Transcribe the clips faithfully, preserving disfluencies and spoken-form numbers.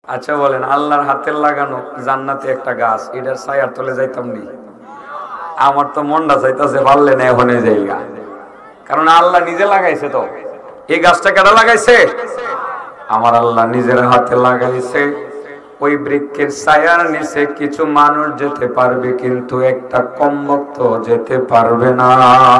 আচ্ছা বলেন, আল্লাহর হাতের লাগানো জান্নাতে একটা গাছ, এটার ছায়ার তলে যাইতাম নি? আমার তো মনটা চাইতেছে পারলে না এখন জায়গা, কারণ আল্লাহ নিজে লাগাইছে। তো এই গাছটা কেডা লাগাইছে? আমার আল্লাহ নিজের হাতে লাগাইছে। ওই বৃক্ষের ছায়ার নিচে কিছু মানুষ যেতে পারবে, কিন্তু একটা কমবক্ত যেতে পারবে না।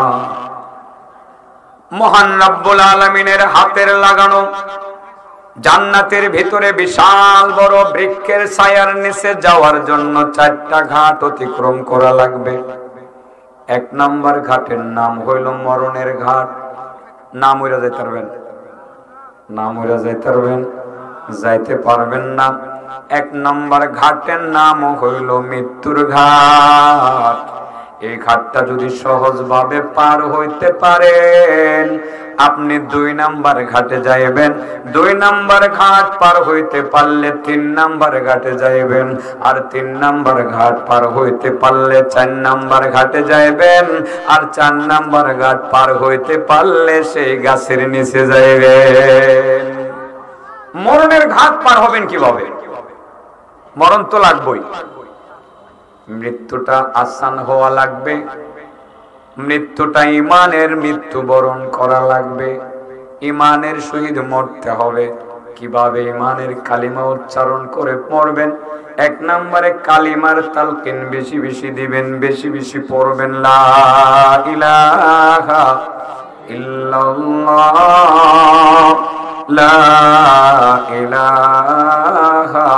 মহান রব্বুল আলামিনের হাতের লাগানো জান্নাতের ভিতরে বিশাল বড় বৃক্ষের ছায়ার নিচে যাওয়ার জন্য চারটা ঘাট অতিক্রম করা লাগবে। এক নাম্বার ঘাটের নাম হইল মরণের ঘাট। নাম হইরা যাইতে পারবেন? নাম হইরা যাইতে পারবেন? যাইতে পারবেন না। এক নাম্বার ঘাটের নাম হইল মৃত্যুর ঘাট। এই ঘাটটা যদি সহজভাবে পার হইতে পারেন, আপনি দুই নাম্বার ঘাটে যাইবেন। দুই নাম্বার ঘাট পার হইতে পারলে তিন নাম্বার ঘাটে যাইবেন। আর তিন নাম্বার ঘাট পার হইতে পারলে চার নাম্বার ঘাটে যাইবেন। আর চার নাম্বার ঘাট পার হইতে পারলে সেই গাছের নিচে যাইবেন। মরণের ঘাট পার হবেন কিভাবে? মরণ তো লাগবেই। মৃত্যুটা আসান হওয়া লাগবে। মৃত্যুটা ইমানের মৃত্যু বরণ করা লাগবে। ইমানের সহিত মরতে হবে। কিভাবে? ইমানের কালিমা উচ্চারণ করে মরবেন। এক নম্বরে কালিমার তালকিন বেশি বেশি দিবেন, বেশি বেশি পড়বেন। লা ইলাহা ইল্লাল্লাহ, লা ইলাহা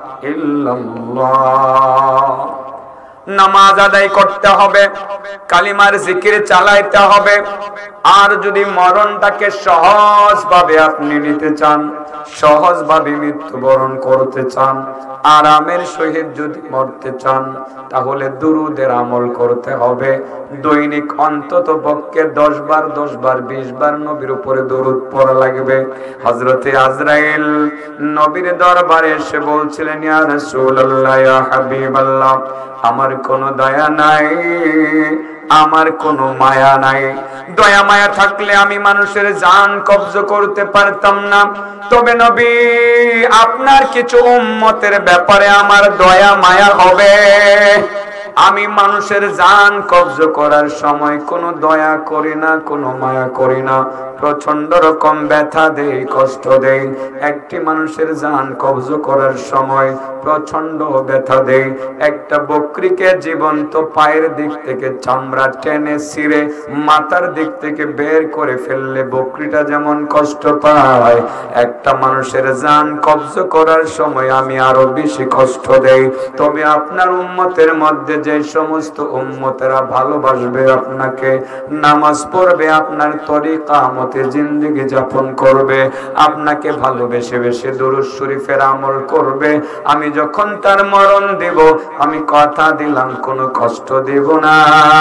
ইল্লাল্লাহ। নামাজ আদায় করতে হবে, কালিমার জিকির চালাইতে হবে। আর যদি মরণটাকে সহজভাবে আপনি নিতে চান, সহজভাবে মৃত্যুবরণ করতে চান, আরামের সহিত যদি মরতে চান, তাহলে দুরুদের আমল করতে হবে। দৈনিক অন্তত পক্ষে দশ বার দশ বার বিশ বার নবীর উপরে দরুদ পড়া লাগবে। হযরতে আজরাইল নবীর দরবারে এসে বলছিলেন, ইয়া রাসূলুল্লাহ, ইয়া হাবিবাল্লাহ, আমার কোনো দয়া নাই, আমার কোনো মায়া নাই। দয়া মায়া থাকলে আমি মানুষের জান কবজ করতে পারতাম না। তবে নবী, আপনার কিছু উম্মতের ব্যাপারে আমার দয়া মায়া হবে। আমি মানুষের জান কবজ করার সময় কোনো দয়া করি না, কোনো মায়া করি না। প্রচন্ড রকম ব্যথা দেই, কষ্ট দেই। একটি মানুষের জান কবজ করার সময় প্রচন্ড ব্যথা দেই। একটা বকরিকে জীবন্ত পায়ের দিক থেকে চামড়া টেনে ছিঁড়ে মাথার দিক থেকে বের করে ফেললে বকরিটা যেমন কষ্ট পায়, একটা মানুষের জান কবজ করার সময় আমি আরো বেশি কষ্ট দেই। তবে আপনার উম্মতের মধ্যে যে সমস্ত উম্মতেরা ভালোবাসবে আপনাকে, নামাজ পড়বে, আপনার তরিকা মতে জিন্দেগি যাপন করবে, আপনাকে ভালোবেসে বেশি দুরূদ শরীফের আমল করবে, আমি যখন তার মরণ দেব, আমি কথা দিলাম কোনো কষ্ট দেব না।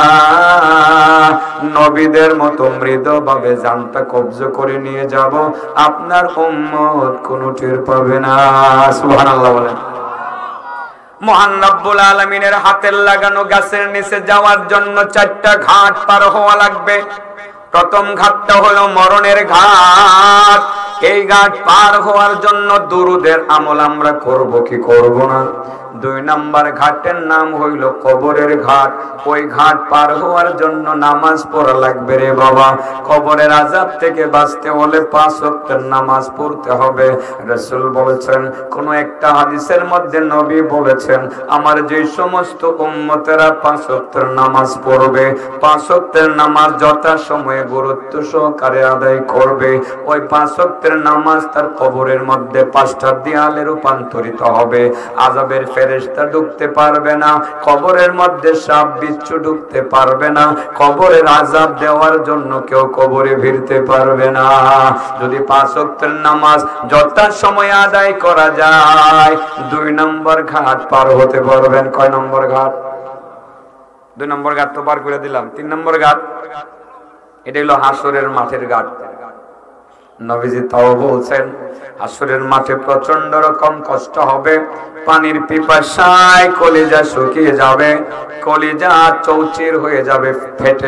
নবীদের মতো মৃদুভাবে জানটা কবজ করে নিয়ে যাব। আপনার উম্মত কোনো টের পাবে না। সুবহানাল্লাহ বলেন। মহান রব্বুল আলামিনের হাতের লাগানো গাছের নিচে যাওয়ার জন্য চারটা ঘাট পার হওয়া লাগবে। প্রথম ঘাটটা হলো মরণের ঘাট। এই ঘাট পার হওয়ার জন্য দুরুদের আমল আমরা করব কি করব না? দুই নাম্বার ঘাটের নাম হইল কবরের ঘাট। ওই ঘাট পার হওয়ার জন্য নামাজ পড়া লাগবে রে বাবা। কবরের আযাব থেকে বাঁচতে হলে পাঁচ ওয়াক্তের নামাজ পড়তে হবে। রাসূল বলেছেন, কোন একটা হাদিসের মধ্যে নবী বলেছেন, আমার যে সমস্ত উম্মতেরা পাঁচ ওয়াক্তের নামাজ পড়বে, পাঁচ ওয়াক্তের নামাজ যথাসময়ে গুরুত্ব সহকারে আদায় করবে, ওই পাঁচ ওয়াক্তের নামাজ তার কবরের মধ্যে পাঁচটা দেয়ালে রূপান্তরিত হবে। আযাবের ফেরেশতা ঢুকতে পারবে না, কবরের মধ্যে সাপ বিচ্ছু ঢুকতে পারবে না, কবরের আযাব দেওয়ার জন্য কেউ কবরে ভিড়তে পারবে না। যদি পাঁচ ওয়াক্তের নামাজ যথাসময়ে আদায় করা যায়, দুই নম্বর ঘাট পার হতে পারবেন। কয় নম্বর ঘাট? দুই নম্বর ঘাট তো পার করে দিলাম। তিন নম্বর ঘাট, এটা হলো হাসরের মাঠের ঘাট। নবীজি তাও বলছেন, হাসরের মাঠে প্রচন্ড রকম কষ্ট হবে। পানির পিপাসায় কলিজা শুকিয়ে যাবে, কলিজা চৌচির হয়ে যাবে, ফেটে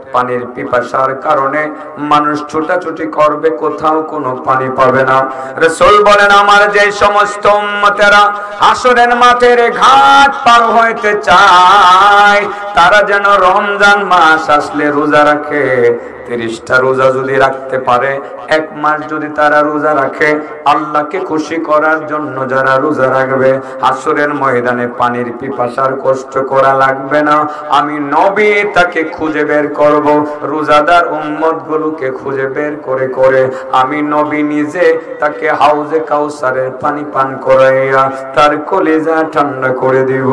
পানির পিপাসার কারণে মানুষ ছোটাছুটি করবে, কোথাও কোনো পানি পাবে না। রাসূল বলেন, আমার যে সমস্ত উম্মতেরা হাসরের মাঠের ঘাট পার হইতে চায়, তারা যেন রমজান মাস আসলে রোজা রাখে। তিরিশটা রোজা যদি রাখতে পারে, এক মাস যদি তারা রোজা রাখে, আল্লাহকে খুশি করার জন্য যারা রোজা রাখবে, হাসরের ময়দানে পানির পিপাসার কষ্ট করা লাগবে না। আমি নবী তাকে খুঁজে বের করব, রোজাদার উম্মত গুলোকে খুঁজে বের করে করে আমি নবী নিজে তাকে হাউজে কাউসারের পানি পান করাইয়া তার কলিজা ঠান্ডা করে দিব।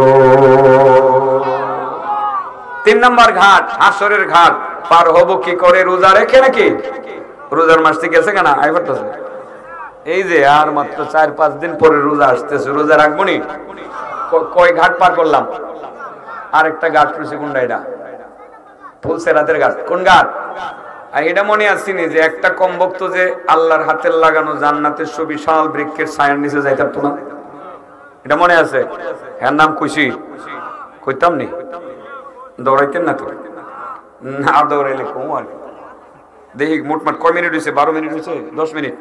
তিন নম্বর ঘাট, হাসরের ঘাট পার হব কি করে? রোজা রেখে নাকি? রোজার মাসটি গেছে কেনা আই করতেছে, এই যে আর মাত্র চার পাঁচ দিন পরে রোজা আসতেছে, রোজা রাখবো নি? কয় ঘাট পার করলাম? আরেকটা ঘাট রয়েছে, কোনটা? এটা ফুলসেরাতের ঘাট। কোন ঘাট? আর এটা মনে আসছিনি যে একটা কম ভক্ত যে আল্লাহর হাতের লাগানো জান্নাতের সুবিশাল বৃক্ষের ছায়ার নিচে যাইতাম তো না, এটা মনে আছে? এর নাম খুশি, কইতাম নি? দৌড়াইতেন না তো? না দৌড়াইলে কম আর দেখি মোটমাট কয় মিনিট হয়েছে? বারো মিনিট হয়েছে? দশ মিনিট?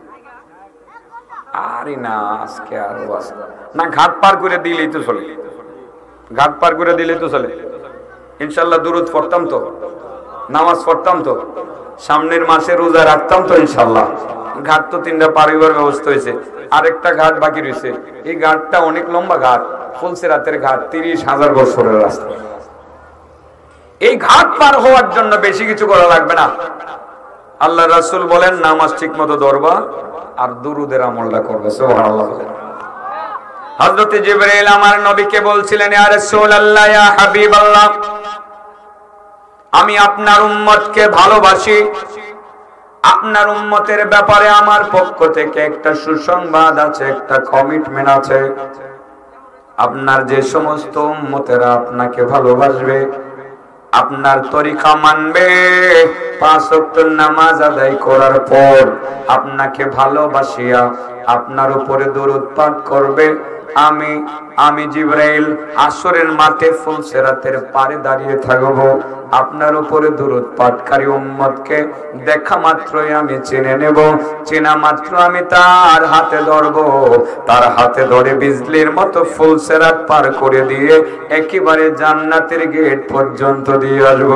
আরে না, আজকে আর না, ঘাট পার করে দিলেই তো চলে, ঘাট পার করে দিলেই তো চলে। ইনশাল্লাহ দুরুদ পড়তাম তো, নামাজ পড়তাম তো, সামনের মাসে রোজা রাখতাম তো ইনশাল্লাহ। ঘাট তো তিনটা পার হইবার ব্যবস্থা হয়েছে, আরেকটা ঘাট বাকি রয়েছে। এই ঘাটটা অনেক লম্বা ঘাট, ফুলসেরাতের ঘাট, তিরিশ হাজার বছরের রাস্তা। এই ঘাট পার হওয়ার জন্য বেশি কিছু করা লাগবে না। আল্লাহ রাসূল বলেন, নামাজ ঠিক মতো ধরবা আর দুরুদের আমলটা করবে। সুবহানাল্লাহ। হযরত জিবরাইল আমার নবীকে বলছিলেন, ইয়া রাসূলুল্লাহ, ইয়া হাবিবাল্লাহ, আমি আপনার উম্মতকে ভালোবাসি, আপনার উম্মতের ব্যাপারে আমার পক্ষ থেকে একটা সুসংবাদ আছে, একটা কমিটমেন্ট আছে। আপনার যে সমস্ত উম্মতেরা আপনাকে ভালোবাসবে, আপনার তরিকা মানবে, পাঁচ ওয়াক্ত নামাজ আদায় করার পর আপনাকে ভালোবাসিয়া আপনার উপরে দরুদ পাঠ করবে, আমি আমি জিবরাইল আসরের মাঠে ফুলসেরাতের পারে দাঁড়িয়ে থাকব, আপনার উপরে দরুদ পাঠকারী উম্মতকে দেখা মাত্রই আমি চিনে নেব, চেনা মাত্র আমি তার হাতে ধরব, তার হাতে ধরে বিজলির মতো ফুলসেরাত পার করে দিয়ে একেবারে জান্নাতের গেট পর্যন্ত দিয়ে আসব।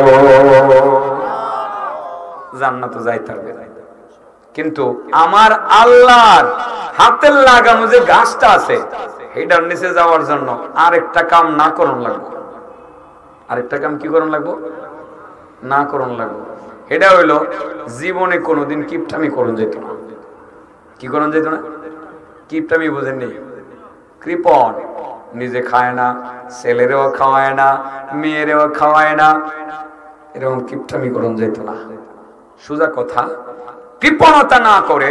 জান্নাতে যাইতে হবে, কিন্তু আমার আল্লাহর হাতের লাগানো যে গাছটা আছে, এটার নিচে যাওয়ার জন্য আরেকটা কাম না করুন লাগবে। আরেকটা কাম কি করুন লাগবো? না করুন লাগবো। এটা হইলো জীবনে কোনোদিন কিপটামি করুন যেত না। কি করুন যেত না? কিপটামি বুঝেননি? কৃপণ, নিজে খায় না, ছেলেরেও খাওয়ায় না, মেয়েরেও খাওয়ায় না, এরকম কিপটামি করুন যেত না। সোজা কথা, কৃপণতা না করে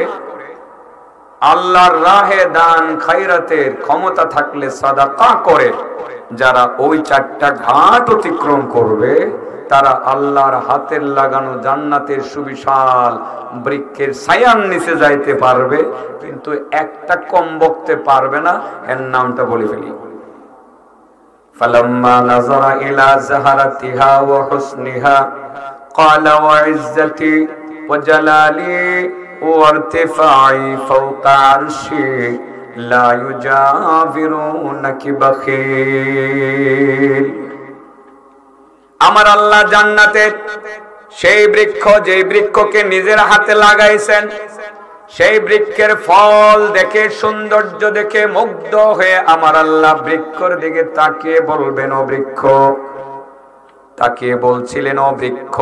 আল্লাহর রাহে দান খায়রাতের ক্ষমতা থাকলে সাদাকা করে যারা ওই চারটা ঘাট অতিক্রম করবে, তারা আল্লাহর হাতের লাগানো জান্নাতের সুবিশাল বৃক্ষের ছায়ার নিচে যাইতে পারবে, কিন্তু একটা কম বকতে পারবে না। এর নামটা বলে ফেলি। ফালাম্মা নাযারা ইলা যাহারাতিহা ওয়া হুসনিহা ক্বালা ওয়া ইজ্জতি ওয়া জালালি ওয়া ইরতিফাই ফাওকা আরশি লা ইউজাবিরুনাকি বাখিল। আমার আল্লাহ জান্নাতে সেই বৃক্ষ, যে বৃক্ষকে নিজের হাতে লাগাইছেন, সেই বৃক্ষের ফল দেখে, সৌন্দর্য দেখে মুগ্ধ হয়ে আমার আল্লাহ বৃক্ষর দিকে তাকিয়ে বলবেন, ও বৃক্ষ, তাকিয়ে বলছিলেন, ও বৃক্ষ,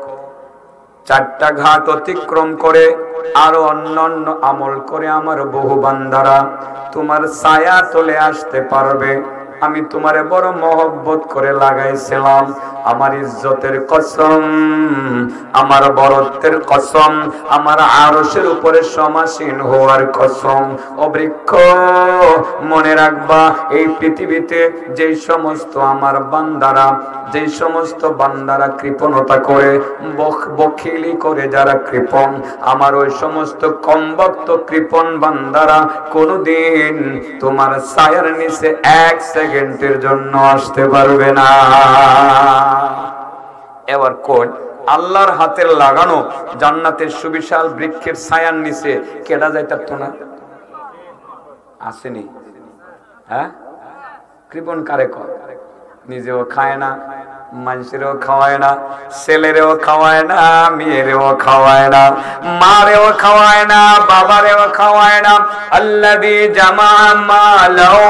চারটা ঘাট অতিক্রম করে আরো অন্যান্য আমল করে আমার বহু বান্দারা তোমার ছায়া তলে আসতে পারবে। আমি তোমারে বড় মহব্বত করে লাগাইছিলাম, আমার ইজ্জতের কসম, আমার বরত্বের কসম, আমার আরশের উপরে সমাসীন হওয়ার কসম। ও বৃক্ষ, মনে রাখবা, এই পৃথিবীতে যে সমস্ত আমার বান্দারা, যে সমস্ত বান্দারা কৃপণতা করে, বখিলি করে, যারা কৃপণ, আমার ওই সমস্ত কমবক্ত কৃপণ বান্দারা কোনদিন তোমার ছায়ার নিচে এক সেকেন্ডের জন্য আসতে পারবে না। এবার কোন আল্লাহর হাতের লাগানো জান্নাতের সুবিশাল বৃক্ষের ছায়ার নিচে কেডা যাইতারতো না? আসেনি? হ্যাঁ, কৃপণ কারে কর, নিজেও খায় না, মানুষেরও খাওয়ায় না, ছেলেরেও খাওয়ায় না, মেয়েরেও খাওয়ায় না, মারেও খাওয়ায় না, বাবারেও খাওয়ায় না। আল্লাযী জামা মালাও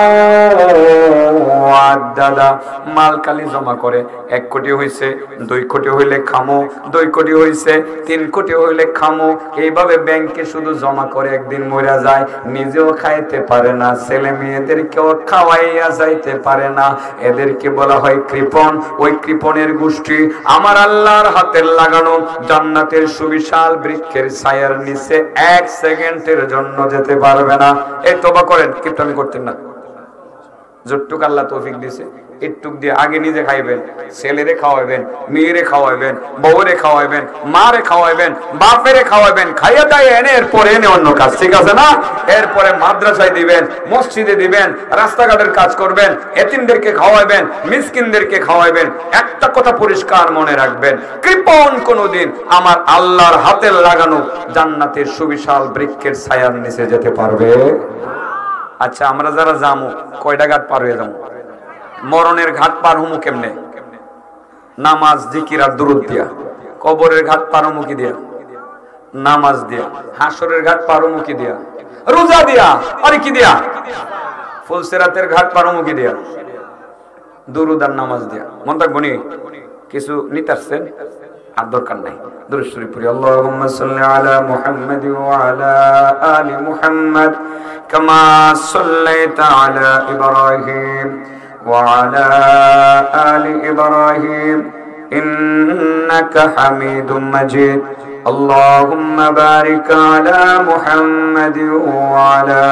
আদাদা, মাল কালি জমা করে। এক কোটি হইছে, দুই কোটি হইলে খামো, দুই কোটি হইছে, তিন কোটি হইলে খামো। এইভাবে ব্যাংকে শুধু জমা করে, একদিন মরে যায়, নিজেও খাইতে পারে না, ছেলে মেয়েদেরকেও খাওয়াইয়া যাইতে পারে না। এদেরকে বলা হয় কৃপণ। ওই কৃপণের গোষ্ঠী আমার আল্লাহর হাতের লাগানো জান্নাতের সুবিশাল বৃক্ষের ছায়ার নিচে এক সেকেন্ডের জন্য যেতে পারবে না। এই তওবা করেন, কিপটামি করতেন না। যতটুক আল্লাহ তৌফিক দিয়েছে একটুক দিয়ে আগে নিজে খাইবেন, ছেলেরে খাওয়াইবেন, মেয়েরে খাওয়াইবেন, বউরে খাওয়াইবেন, মারে খাওয়াইবেন, বাপেরে খাওয়াইবেন, খাইয়া দাই এনে এরপরে এনে অন্য কাজ, ঠিক আছে না? এরপরে মাদ্রাসায় দিবেন, মসজিদে দিবেন, রাস্তাঘাটের কাজ করবেন, এতিমদেরকে খাওয়াইবেন, মিসকিনদেরকে খাওয়াইবেন। একটা কথা পরিষ্কার মনে রাখবেন, কৃপণ কোনদিন আমার আল্লাহর হাতের লাগানো জান্নাতের সুবিশাল বৃক্ষের ছায়ার নিচে যেতে পারবে। আচ্ছা, আমরা যারা যামু কয়টা ঘাট পার হয়ে যাবো? মরণের ঘাট পার হমু কেমনে? নামাজ, জিকির আর দুরূদ দিয়া। কবরের ঘাট পার হমু কি দিয়া? নামাজ দিয়া। হাসরের ঘাট পার হমু কি দিয়া? রোজা দিয়া। আরে কি দিয়া? ফুলসিরাতের ঘাট পার হমু কি দিয়া? দুরূদ আর নামাজ দিয়া। মন থাকবো নি? কিছু নিতে আসছেন? আর দরকার নাই। দুরূদ শরীফ পড়ি। আল্লাহুম্মা সাল্লি আলা মুহাম্মাদ ওয়া আলা আলি মুহাম্মাদ কামা সাল্লাইতা আলা ইব্রাহিম ওয়া আলা আলি ইব্রাহিম ইন্নাকা হামিদুম মাজিদ। আল্লাহুম্মা বারিক আলা মুহাম্মাদ ওয়া আলা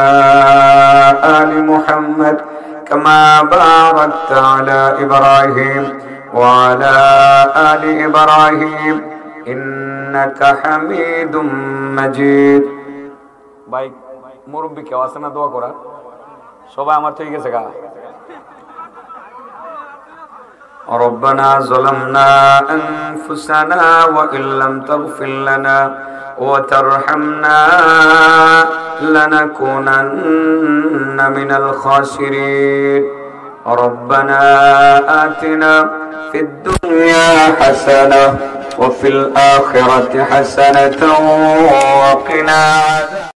আলি মুহাম্মাদ কামা বারাকতা আলা ইব্রাহিম وعلى آل إبراهيم إنك حميد مجيد। ভাই মুরব্বি কেউ আছে না দোয়া করা? সবাই আমার ঠিক আছে গা? ربنا ظلمنا أنفسنا وإن لم تغفر لنا وترحمنا لنكونن من الخاسرين ربنا آتنا في الدنيا حسنة وفي الآخرة حسنة وقنا